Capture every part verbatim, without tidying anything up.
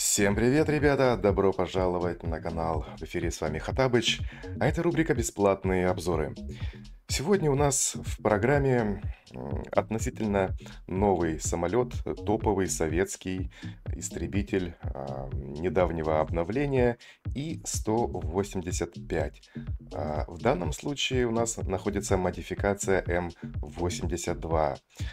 Всем привет, ребята! Добро пожаловать на канал. В эфире с вами Хатабыч, а это рубрика «Бесплатные обзоры». Сегодня у нас в программе м, относительно новый самолет, топовый советский истребитель а, недавнего обновления И сто восемьдесят пять. А, В данном случае у нас находится модификация М восемьдесят два.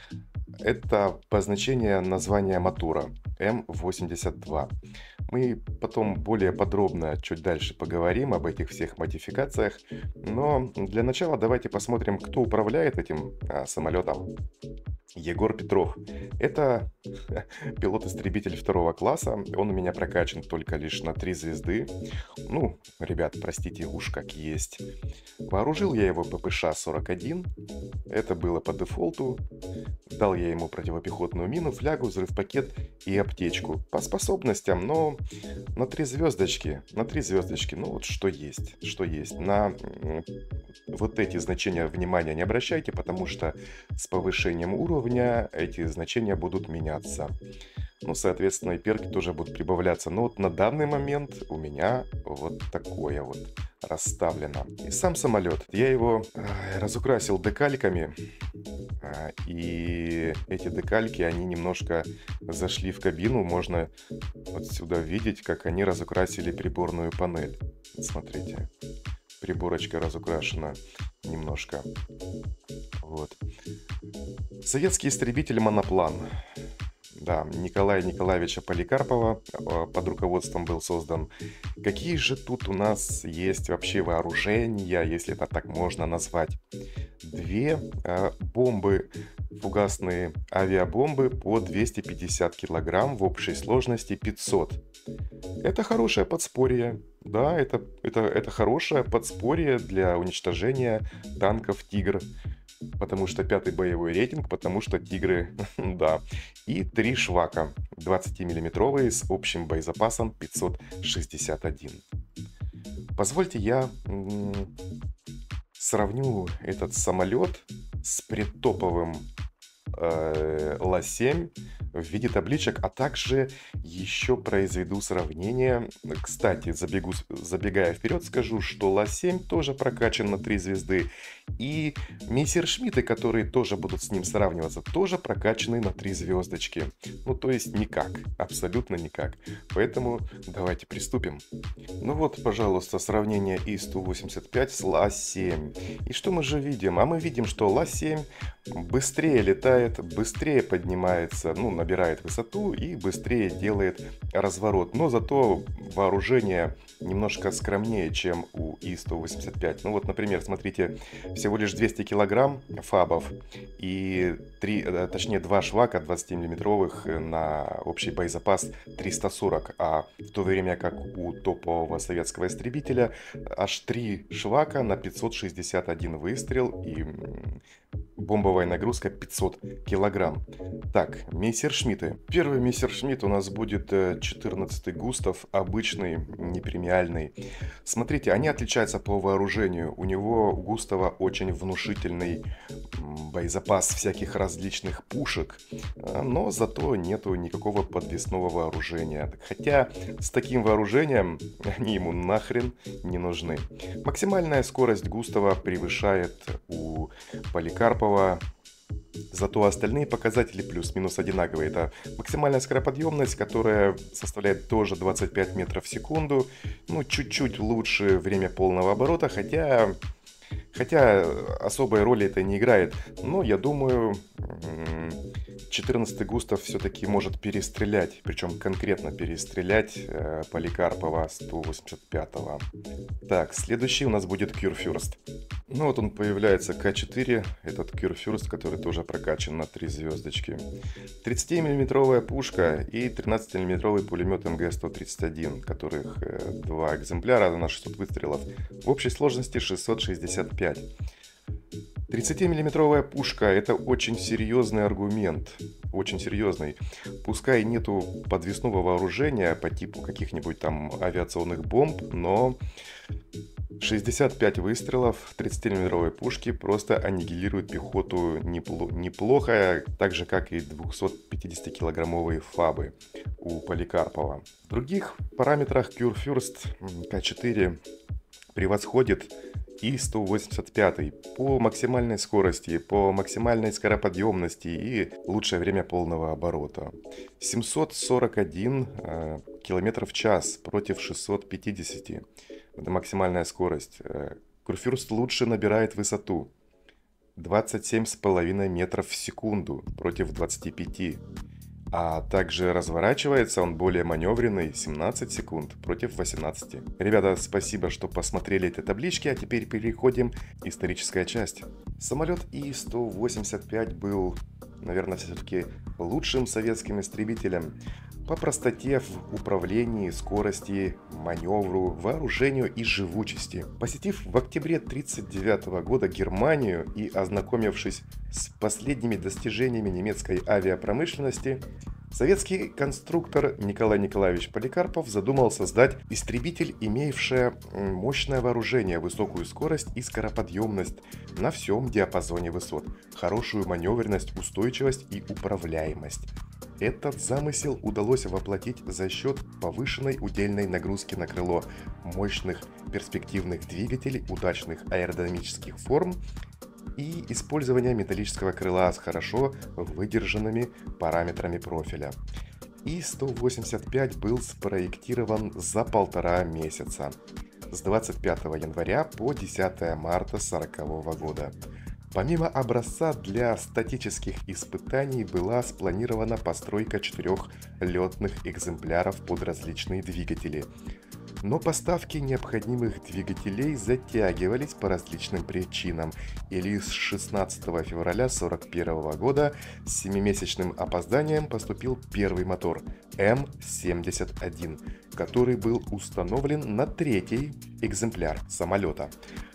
Это обозначение названия мотора М восемьдесят два. Мы потом более подробно чуть дальше поговорим об этих всех модификациях, но для начала давайте посмотрим, кто управляет этим а, самолетом. Егор Петров. Это пилот-истребитель второго класса. Он у меня прокачан только лишь на три звезды. Ну, ребят, простите, уж как есть. Вооружил я его ППШ сорок один. Это было по дефолту. Дал я ему противопехотную мину, флягу, взрыв-пакет и аптечку. По способностям, но на три звездочки. На три звездочки. Ну вот что есть. Что есть. На м, вот эти значения внимания не обращайте, потому что с повышением уровня эти значения будут меняться. Ну, соответственно, и перки тоже будут прибавляться. Но вот на данный момент у меня вот такое вот расставлено. И сам самолет. Я его э, разукрасил декальками. а, И эти декальки, они немножко зашли в кабину. Можно отсюда видеть, как они разукрасили приборную панель. Смотрите. Приборочка разукрашена немножко. Вот. Советский истребитель «Моноплан». Да, Николая Николаевича Поликарпова э, под руководством был создан. Какие же тут у нас есть вообще вооружения, если это так можно назвать? Две э, бомбы, фугасные авиабомбы по двести пятьдесят килограмм в общей сложности пятьсот. Это хорошее подспорье. Да, это, это, это хорошее подспорье для уничтожения танков «Тигр». Потому что пятый боевой рейтинг, потому что «Тигры», да. И три швака двадцатимиллиметровые с общим боезапасом пятьсот шестьдесят один. Позвольте я м, сравню этот самолет с предтоповым э, Ла семь в виде табличек, а также еще произведу сравнение. Кстати, забегу, забегая вперед, скажу, что Ла семь тоже прокачан на три звезды. И мессершмитты, которые тоже будут с ним сравниваться, тоже прокачаны на три звездочки. Ну, то есть никак, абсолютно никак. Поэтому давайте приступим. Ну вот, пожалуйста, сравнение И сто восемьдесят пять с Ла семь. И что мы же видим? А мы видим, что Ла семь быстрее летает, быстрее поднимается, ну, набирает высоту и быстрее делает разворот. Но зато вооружение немножко скромнее, чем у И сто восемьдесят пять. Ну вот, например, смотрите, всего лишь двести килограмм фабов и три, э, точнее два швака двадцатимиллиметровых на общий боезапас триста сорок, а в то время как у топового советского истребителя аж три швака на пятьсот шестьдесят один выстрел и м, бомбовая нагрузка пятьсот килограмм. Так, мессершмитты. Первый мессершмитт у нас будет э, четырнадцатый Густав, обычный, не премиальный. Смотрите, они отличаются по вооружению. У него, у Густава, очень внушительный м, боезапас всяких различных пушек, э, но зато нету никакого подвесного вооружения. Хотя с таким вооружением они ему нахрен не нужны. Максимальная скорость Густава превышает у Поликарпова. Зато остальные показатели плюс-минус одинаковые. Это максимальная скороподъемность, которая составляет тоже двадцать пять метров в секунду. Ну, чуть-чуть лучше время полного оборота, хотя... Хотя особой роли это не играет. Но я думаю, четырнадцатый Густав все-таки может перестрелять. Причем конкретно перестрелять э, Поликарпова сто восемьдесят пятого. Так, следующий у нас будет Кюрфюрст. Ну вот он появляется К четыре. Этот Кюрфюрст, который тоже прокачан на три звездочки. тридцатимиллиметровая пушка и тринадцатимиллиметровый пулемет М Г сто тридцать один, которых э, два экземпляра на шестьсот выстрелов. В общей сложности шестьсот шестьдесят пять. тридцатимиллиметровая пушка — это очень серьезный аргумент, очень серьезный. Пускай нету подвесного вооружения по типу каких-нибудь там авиационных бомб, но шестьдесят пять выстрелов тридцатимиллиметровой пушки просто аннигилируют пехоту непло- неплохо, так же как и двухсотпятидесятикилограммовые фабы у Поликарпова. В других параметрах Кюрфюрст К четыре превосходит И сто восемьдесят пять по максимальной скорости, по максимальной скороподъемности и лучшее время полного оборота. семьсот сорок один э, км в час против шестисот пятидесяти. Это максимальная скорость. Курфюрст лучше набирает высоту. двадцать семь с половиной метров в секунду против двадцати пяти. А также разворачивается он более маневренный, семнадцать секунд против восемнадцати. Ребята, спасибо, что посмотрели эти таблички, а теперь переходим к исторической части. Самолет И сто восемьдесят пять был, наверное, все-таки лучшим советским истребителем по простоте в управлении, скорости, маневру, вооружению и живучести. Посетив в октябре тысяча девятьсот тридцать девятого года Германию и ознакомившись с последними достижениями немецкой авиапромышленности, советский конструктор Николай Николаевич Поликарпов задумал создать истребитель, имеющий мощное вооружение, высокую скорость и скороподъемность на всем диапазоне высот, хорошую маневренность, устойчивость и управляемость. Этот замысел удалось воплотить за счет повышенной удельной нагрузки на крыло, мощных перспективных двигателей, удачных аэродинамических форм и использования металлического крыла с хорошо выдержанными параметрами профиля. И сто восемьдесят пять был спроектирован за полтора месяца, с двадцать пятого января по десятое марта сорокового года. Помимо образца для статических испытаний была спланирована постройка четырех летных экземпляров под различные двигатели. Но поставки необходимых двигателей затягивались по различным причинам, и лишь шестнадцатого февраля сорок первого года с семимесячным опозданием поступил первый мотор М семьдесят один, который был установлен на третий экземпляр самолета.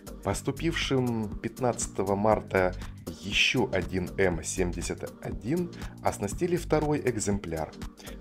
Поступившим пятнадцатого марта еще один М семьдесят один оснастили второй экземпляр.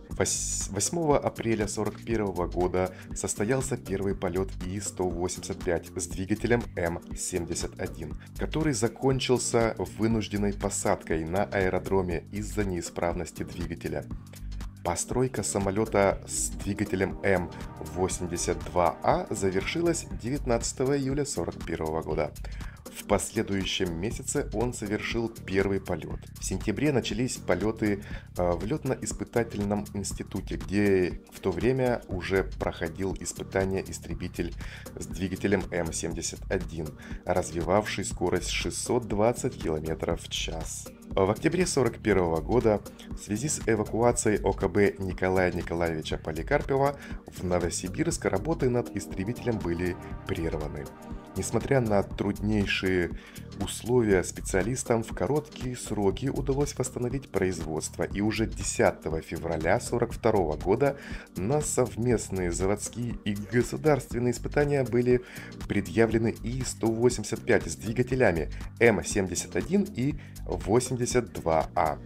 восьмого апреля сорок первого года состоялся первый полет И сто восемьдесят пять с двигателем М семьдесят один, который закончился вынужденной посадкой на аэродроме из-за неисправности двигателя. Постройка самолета с двигателем М восемьдесят два А завершилась девятнадцатого июля сорок первого года. В последующем месяце он совершил первый полет. В сентябре начались полеты в летно-испытательном институте, где в то время уже проходил испытание истребитель с двигателем М семьдесят один, развивавший скорость шестьсот двадцать километров в час. В октябре сорок первого года в связи с эвакуацией ОКБ Николая Николаевича Поликарпова в Новосибирск работы над истребителем были прерваны. Несмотря на труднейшие условия, специалистам в короткие сроки удалось восстановить производство, и уже десятого февраля сорок второго года на совместные заводские и государственные испытания были предъявлены И сто восемьдесят пять с двигателями М семьдесят один и восемьдесят два А.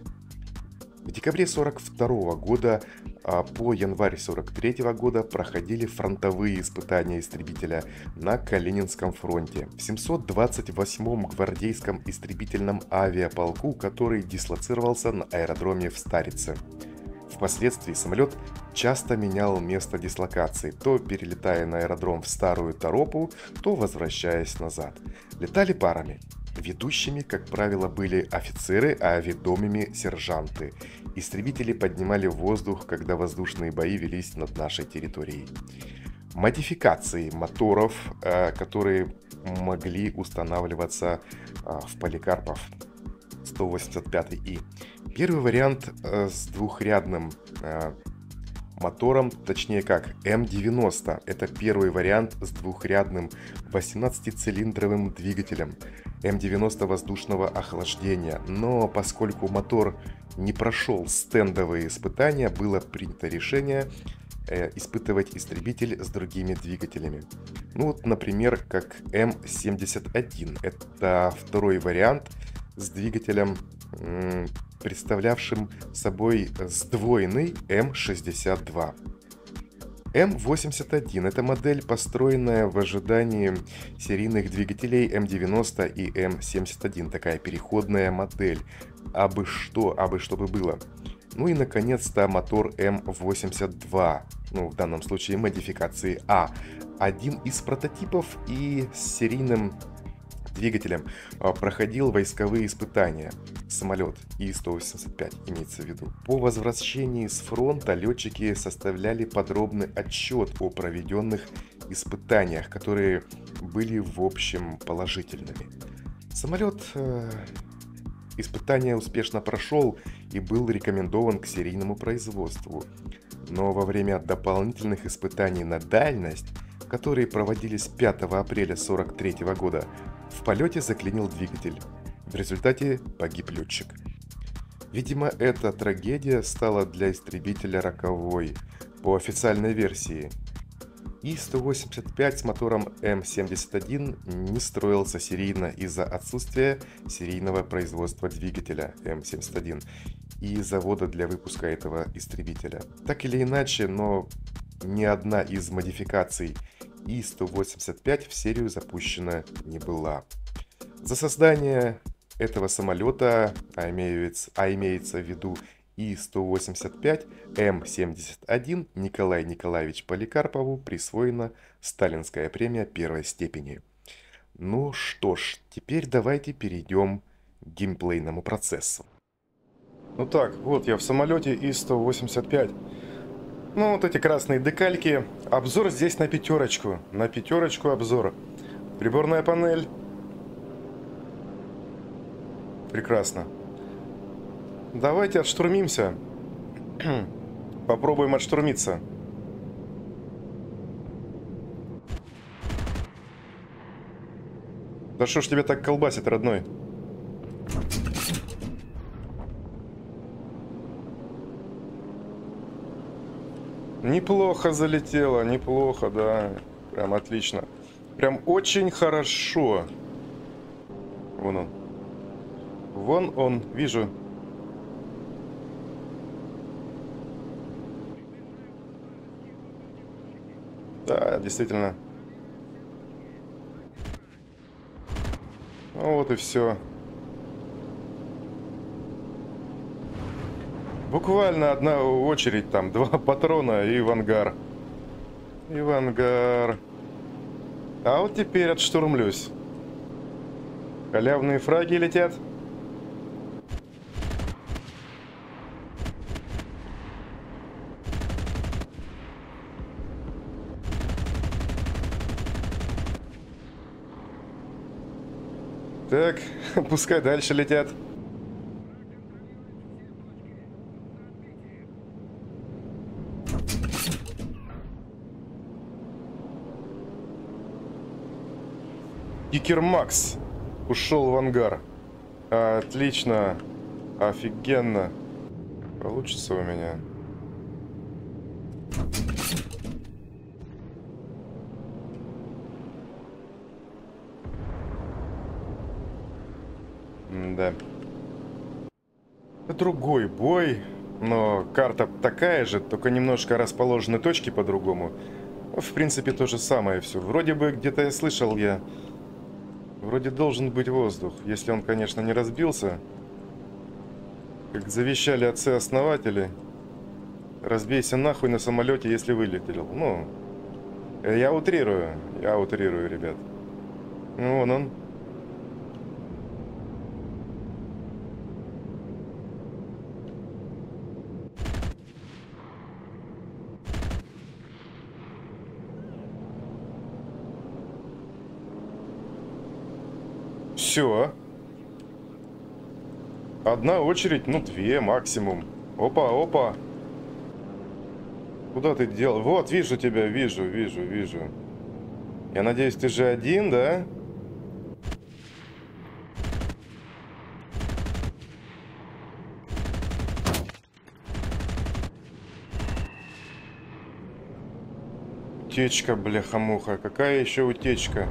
В декабре сорок второго года по январь сорок третьего года проходили фронтовые испытания истребителя на Калининском фронте в семьсот двадцать восьмом гвардейском истребительном авиаполку, который дислоцировался на аэродроме в Старице. Впоследствии самолет часто менял место дислокации, то перелетая на аэродром в Старую Торопу, то возвращаясь назад. Летали парами. Ведущими, как правило, были офицеры, а ведомыми – сержанты. Истребители поднимали в воздух, когда воздушные бои велись над нашей территорией. Модификации моторов, которые могли устанавливаться в Поликарпов сто восемьдесят пять И. Первый вариант с двухрядным мотором, точнее как М девяносто. Это первый вариант с двухрядным восемнадцатицилиндровым двигателем М девяносто воздушного охлаждения. Но поскольку мотор не прошел стендовые испытания, было принято решение э, испытывать истребитель с другими двигателями. Ну вот, например, как М семьдесят один. Это второй вариант с двигателем, м- представлявшим собой сдвоенный М шестьдесят два. Эм восемьдесят один – это модель, построенная в ожидании серийных двигателей Эм девяносто и Эм семьдесят один. Такая переходная модель. Абы что, абы что бы было. Ну и, наконец-то, мотор Эм восемьдесят два. Ну, в данном случае модификации А. Один из прототипов и с серийным двигателем а, проходил войсковые испытания. Самолет И сто восемьдесят пять имеется в виду. По возвращении с фронта летчики составляли подробный отчет о проведенных испытаниях, которые были в общем положительными. Самолет э, испытания успешно прошел и был рекомендован к серийному производству. Но во время дополнительных испытаний на дальность, которые проводились пятого апреля сорок третьего года, в полете заклинил двигатель. В результате погиб летчик. Видимо, эта трагедия стала для истребителя роковой. По официальной версии, И сто восемьдесят пять с мотором Эм семьдесят один не строился серийно из-за отсутствия серийного производства двигателя Эм семьдесят один и завода для выпуска этого истребителя. Так или иначе, но ни одна из модификаций И сто восемьдесят пять в серию запущена не была. За создание этого самолета, а имеется, а имеется в виду И сто восемьдесят пять Эм семьдесят один, Николаю Николаевичу Поликарпову присвоена сталинская премия первой степени. Ну что ж, теперь давайте перейдем к геймплейному процессу. Ну так, вот я в самолете И сто восемьдесят пять. Ну вот эти красные декальки. Обзор здесь на пятерочку. На пятерочку обзор. Приборная панель. Прекрасно. Давайте отштурмимся. Попробуем отштурмиться. Да что ж тебя так колбасит, родной? Неплохо залетело, неплохо, да. Прям отлично. Прям очень хорошо. Вон он. Вон он, вижу. Да, действительно. Ну вот и все. Буквально одна очередь, там, два патрона и в ангар. И в ангар. А вот теперь отштурмлюсь. Халявные фраги летят. Так, пускай дальше летят. Кикер Макс ушел в ангар. Отлично. Офигенно. Получится у меня. Да. Другой бой, но карта такая же, только немножко расположены точки по-другому. В принципе, то же самое все. Вроде бы где-то я слышал я. Вроде должен быть воздух, если он, конечно, не разбился. Как завещали отцы-основатели. Разбейся нахуй на самолете, если вылетел. Ну, я утрирую, я утрирую, ребят. Ну, вон он. Все. Одна очередь, ну две максимум. Опа, опа. Куда ты дел? Вот, вижу тебя, вижу, вижу, вижу. Я надеюсь, ты же один, да? Утечка, бляха-муха. Какая еще утечка?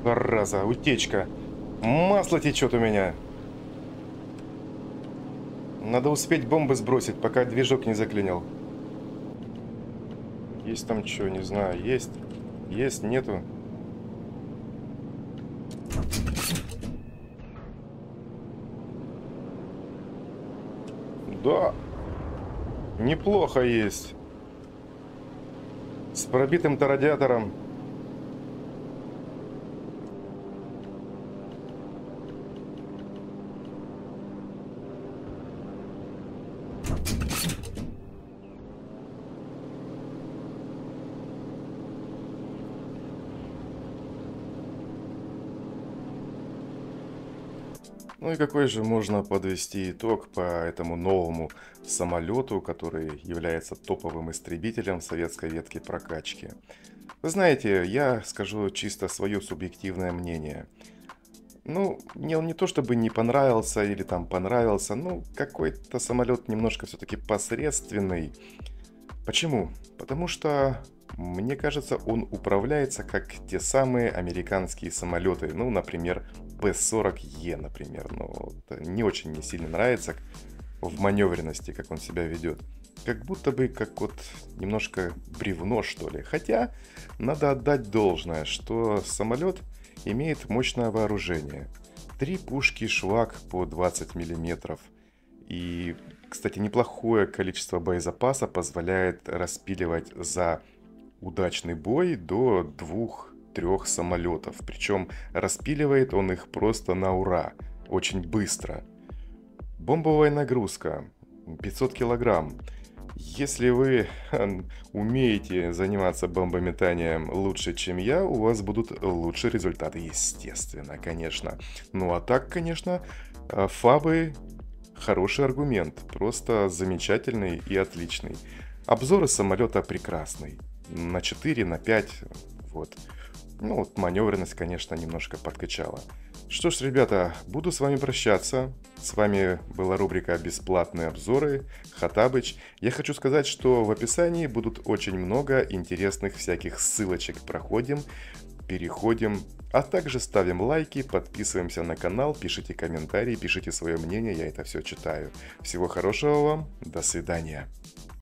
Зараза, утечка. Масло течет у меня. Надо успеть бомбы сбросить, пока движок не заклинил. Есть там что, не знаю. Есть. Есть, нету. Да. Неплохо есть. С пробитым-то радиатором. Ну и какой же можно подвести итог по этому новому самолету, который является топовым истребителем советской ветки прокачки? Вы знаете, я скажу чисто свое субъективное мнение. Ну, мне он не то чтобы не понравился или там понравился, ну, какой-то самолет немножко все-таки посредственный. Почему? Потому что, мне кажется, он управляется как те самые американские самолеты. Ну, например, Пэ сорок Е, например. Ну, это не очень мне сильно нравится в маневренности, как он себя ведет. Как будто бы как вот немножко бревно, что ли. Хотя, надо отдать должное, что самолет имеет мощное вооружение. Три пушки «Швак» по двадцать миллиметров. И, кстати, неплохое количество боезапаса позволяет распиливать за удачный бой до двух-трех самолетов. Причем распиливает он их просто на ура, очень быстро. Бомбовая нагрузка пятьсот килограмм. Если вы умеете заниматься бомбометанием лучше, чем я, у вас будут лучшие результаты, естественно, конечно. Ну а так, конечно, фабы хороший аргумент, просто замечательный и отличный. Обзоры самолета прекрасный, на четыре, на пять, вот. Ну вот маневренность, конечно, немножко подкачала. Что ж, ребята, буду с вами прощаться. С вами была рубрика «Бесплатные обзоры», Хатабыч. Я хочу сказать, что в описании будут очень много интересных всяких ссылочек. Проходим, переходим, а также ставим лайки, подписываемся на канал, пишите комментарии, пишите свое мнение, я это все читаю. Всего хорошего вам, до свидания.